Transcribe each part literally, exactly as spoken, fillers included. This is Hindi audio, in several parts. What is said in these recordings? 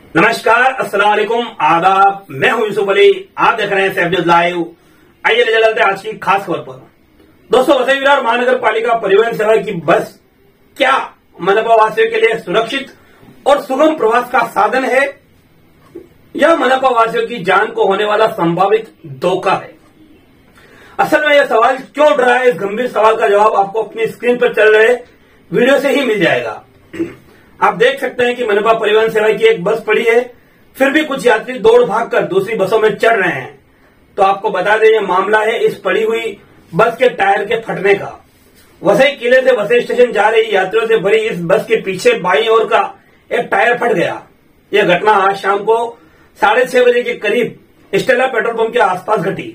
नमस्कार, अस्सलाम वालेकुम, आदाब। मैं हूं यूसुफ अली, आप देख रहे हैं सैफ न्यूज लाइव। आइए ले चलते हैं आज की खास खबर पर। दोस्तों, वसई विरार महानगर पालिका परिवहन सेवा की बस क्या मनपा वासियों के लिए सुरक्षित और सुगम प्रवास का साधन है या मनपा वासियों की जान को होने वाला संभावित धोखा है? असल में यह सवाल क्यों उठ रहा है, इस गंभीर सवाल का जवाब आपको अपनी स्क्रीन पर चल रहे वीडियो से ही मिल जाएगा। आप देख सकते हैं कि मनपा परिवहन सेवा की एक बस पड़ी है, फिर भी कुछ यात्री दौड़ भागकर दूसरी बसों में चढ़ रहे हैं। तो आपको बता दें, यह मामला है इस पड़ी हुई बस के टायर के फटने का। वसई किले से वसई स्टेशन जा रही यात्रियों से भरी इस बस के पीछे बाईं ओर का एक टायर फट गया। यह घटना आज शाम को साढ़े छह बजे के करीब स्टेला पेट्रोल पंप के आसपास घटी।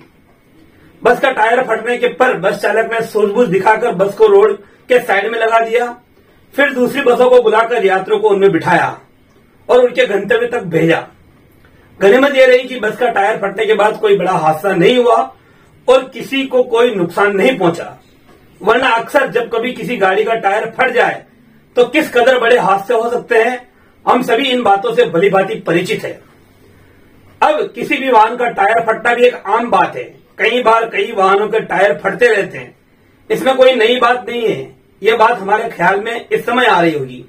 बस का टायर फटने के पर बस चालक ने सूझबूझ दिखाकर बस को रोड के साइड में लगा दिया, फिर दूसरी बसों को बुलाकर यात्रियों को उनमें बिठाया और उनके गंतव्य तक भेजा। गनीमत यह रही कि बस का टायर फटने के बाद कोई बड़ा हादसा नहीं हुआ और किसी को कोई नुकसान नहीं पहुंचा, वरना अक्सर जब कभी किसी गाड़ी का टायर फट जाए तो किस कदर बड़े हादसे हो सकते हैं, हम सभी इन बातों से भलीभांति परिचित है। अब किसी भी वाहन का टायर फटना भी एक आम बात है। कई बार कई वाहनों के टायर फटते रहते हैं, इसमें कोई नई बात नहीं है। यह बात हमारे ख्याल में इस समय आ रही होगी,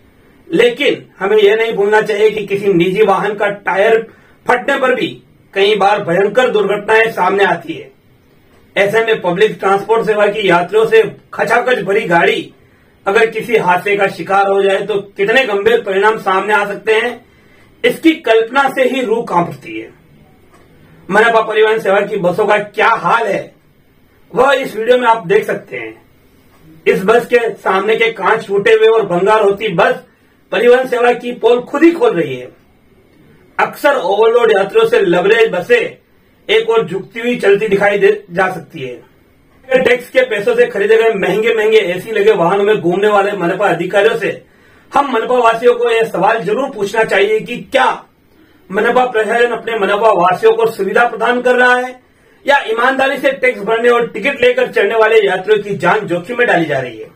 लेकिन हमें यह नहीं भूलना चाहिए कि किसी निजी वाहन का टायर फटने पर भी कई बार भयंकर दुर्घटनाएं सामने आती है। ऐसे में पब्लिक ट्रांसपोर्ट सेवा की यात्रियों से खचाखच भरी गाड़ी अगर किसी हादसे का शिकार हो जाए तो कितने गंभीर परिणाम सामने आ सकते हैं, इसकी कल्पना से ही रूह कांप उठती है। मनपा परिवहन सेवा की बसों का क्या हाल है, वह इस वीडियो में आप देख सकते हैं। इस बस के सामने के कांच टूटे हुए और भंगार होती बस परिवहन सेवा की पोल खुद ही खोल रही है। अक्सर ओवरलोड यात्रियों से लबरेज बसें एक और झुकती हुई चलती दिखाई दे जा सकती है। टैक्स के पैसों से खरीदे गए महंगे महंगे एसी लगे वाहनों में घूमने वाले मनपा अधिकारियों से हम मनपा वासियों को यह सवाल जरूर पूछना चाहिए कि क्या मनपा प्रशासन अपने मनपा वासियों को सुविधा प्रदान कर रहा है या ईमानदारी से टैक्स भरने और टिकट लेकर चढ़ने वाले यात्रियों की जान जोखिम में डाली जा रही है।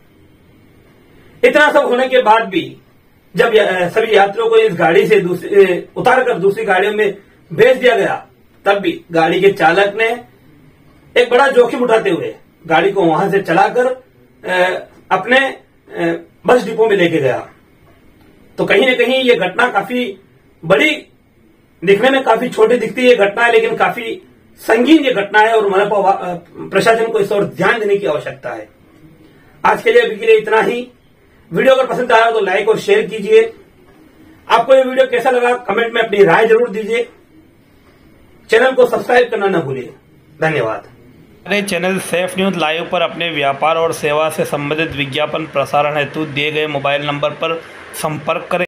इतना सब होने के बाद भी जब या, सभी यात्रियों को इस गाड़ी से दूसरी उतार कर दूसरी गाड़ियों में भेज दिया गया, तब भी गाड़ी के चालक ने एक बड़ा जोखिम उठाते हुए गाड़ी को वहां से चलाकर अपने बस डिपो में लेके गया। तो कहीं न कहीं ये घटना काफी बड़ी, दिखने में काफी छोटी दिखती है घटना है, लेकिन काफी संगीन ये घटना है और मनपा प्रशासन को इस ओर ध्यान देने की आवश्यकता है। आज के लिए अभी के लिए इतना ही। वीडियो अगर पसंद आया तो लाइक और शेयर कीजिए। आपको ये वीडियो कैसा लगा कमेंट में अपनी राय जरूर दीजिए। चैनल को सब्सक्राइब करना न भूलिए। धन्यवाद। हमारे चैनल सैफ न्यूज लाइव पर अपने व्यापार और सेवा से संबंधित विज्ञापन प्रसारण हेतु दिए गए मोबाइल नंबर पर संपर्क करें।